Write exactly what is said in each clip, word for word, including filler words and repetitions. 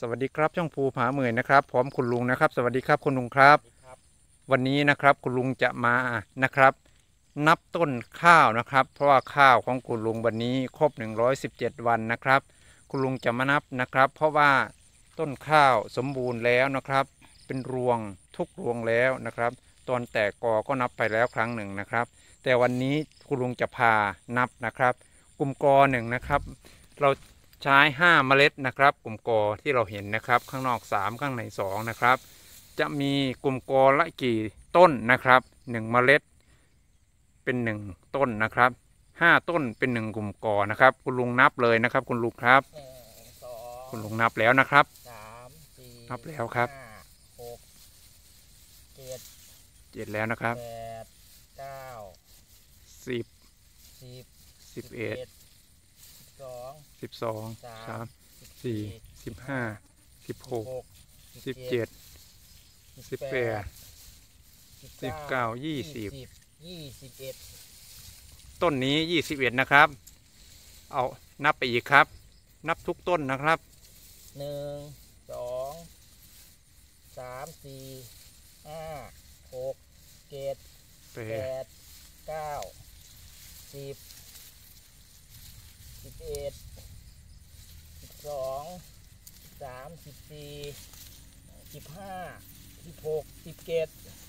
วัสดีครับช่องภูผาเมยนะครับพร้อมคุณลุงนะครับสวัสดีครับคุณลุงครับวันนี้นะครับคุณลุงจะมานะครับนับต้นข้าวนะครับเพราะว่าข้าวของคุณลุงวันนี้ครบหนึ่งร้อยสิบเจ็ดวันนะครับคุณลุงจะมานับนะครับเพราะว่าต้นข้าวสมบูรณ์แล้วนะครับเป็นรวงทุกรวงแล้วนะครับตอนแตกกอก็นับไปแล้วครั้งหนึ่งนะครับแต่วันนี้คุณลุงจะพานับนะครับกลุ่มกอหนึ่งนะครับเราใช้ห้าเมล็ดนะครับกลุ่มกอที่เราเห็นนะครับข้างนอกสามข้างในสองนะครับจะมีกลุ่มกอละกี่ต้นนะครับหนึ่งเมล็ดเป็นหนึ่งต้นนะครับห้าต้นเป็นหนึ่งกลุ่มกอนะครับคุณลุงนับเลยนะครับคุณลุงครับคุณลุงนับแล้วนะครับสามสี่นับแล้วครับหกเจ็ดเจ็ดแล้วนะครับแปดเก้าสิบสิบสิบเอ็ดสองสิบสองสามสี่สิบห้าสิบหกสิบเจ็ดสิบแปดสิบเก้ายี่สิบยี่สิบเอ็ดต้นนี้ยี่สิบเอ็ดนะครับเอานับไปอีกครับนับทุกต้นนะครับหนึ่งสองสามสี่ห้าหกเจ็ดแปดเก้าสิบสิบเอ็ดสิบสองสิบสามสิบสี่สิบห้าสิบหกสิบเจ็ด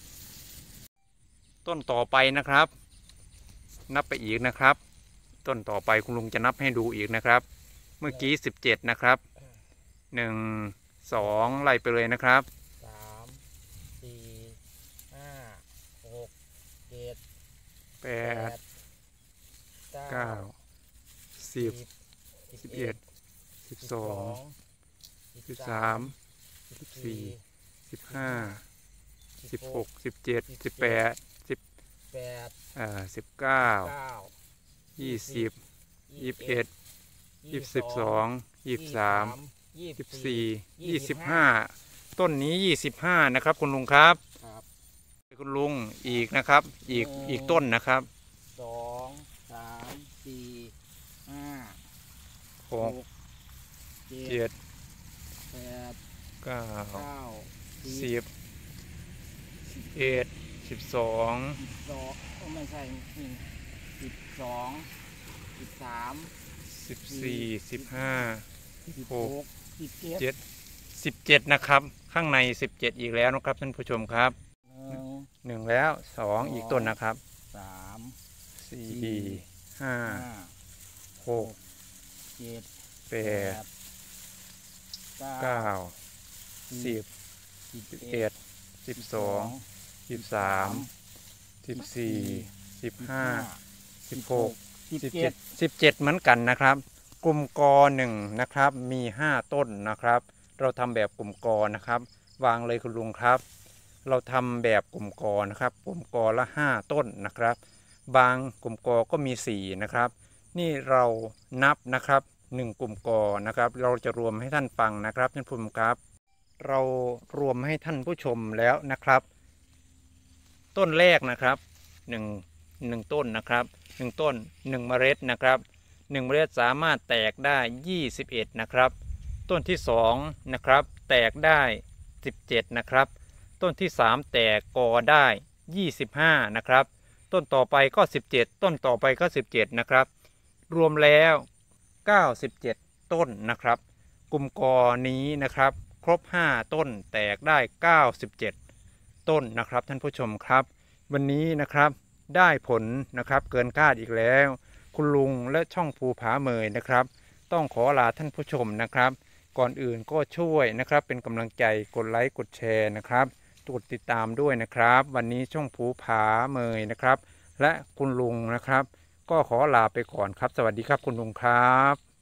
ต้นต่อไปนะครับนับไปอีกนะครับต้นต่อไปคุณลุงจะนับให้ดูอีกนะครับเมื่อกี้สิบเจ็ดนะครับหนึ่งสองไล่ไปเลยนะครับสามสี่ห้าหกเจ็ดแปดเก้าสิบสิบเอ็ดสิบสองสิบสามสิบสี่สิบห้าสิบหกสิบเจ็ดสิบแปดสิบแปดอ่าสิบเก้ายี่สิบยี่สิบเอ็ดยี่สิบสองยี่สิบสามยี่สิบสี่ยี่สิบห้าต้นนี้ยี่สิบห้านะครับคุณลุงครับคุณลุงอีกนะครับอีกอีกต้นนะครับสองสามสี่ห้าหกเจ็ดแปดเก้าสิบสิบเอ็ดสิบสองสิบสองไม่ใช่สิบสองสิบสามสิบสี่สิบห้าสิบหกสิบเจ็ดสิบเจ็ดนะครับข้างในสิบเจ็ดอีกแล้วนะครับท่านผู้ชมครับหนึ่งแล้วสองอีกต้นนะครับสามสี่ห้าหกเจ็ดแปดเก้าสิบสิบเอ็ดสิบสองสิบสามสิบสี่สิบห้าสิบหกสิบเจ็ดสิบเจ็ดเหมือนกันนะครับกลุ่มกอหนึ่งนะครับมีห้าต้นนะครับเราทำแบบกลุ่มกอนะครับวางเลยคุณลุงครับเราทำแบบกลุ่มกอนะครับกลุ่มกอละห้าต้นนะครับบางกลุ่มกอก็มีสี่นะครับนี่เรานับนะครับหนึ่งกลุ่มกอนะครับเราจะรวมให้ท่านฟังนะครับท่านผู้ชมครับเรารวมให้ท่านผู้ชมแล้วนะครับต้นแรกนะครับหนึ่งหนึ่งต้นนะครับหนึ่งต้นหนึ่งเมล็ดนะครับหนึ่งเมล็ดสามารถแตกได้ยี่สิบเอ็ดนะครับต้นที่สองนะครับแตกได้สิบเจ็ดนะครับต้นที่สามแตกกอได้ยี่สิบห้านะครับต้นต่อไปก็สิบเจ็ดต้นต่อไปก็สิบเจ็ดนะครับรวมแล้วเก้าสิบเจ็ดต้นนะครับกลุ่มกอนี้นะครับครบห้าต้นแตกได้เก้าสิบเจ็ดต้นนะครับท่านผู้ชมครับวันนี้นะครับได้ผลนะครับเกินคาดอีกแล้วคุณลุงและช่องภูผาเมยนะครับต้องขอลาท่านผู้ชมนะครับก่อนอื่นก็ช่วยนะครับเป็นกำลังใจกดไลค์กดแชร์นะครับกดติดตามด้วยนะครับวันนี้ช่องภูผาเมยนะครับและคุณลุงนะครับก็ขอลาไปก่อนครับสวัสดีครับคุณลุงครับ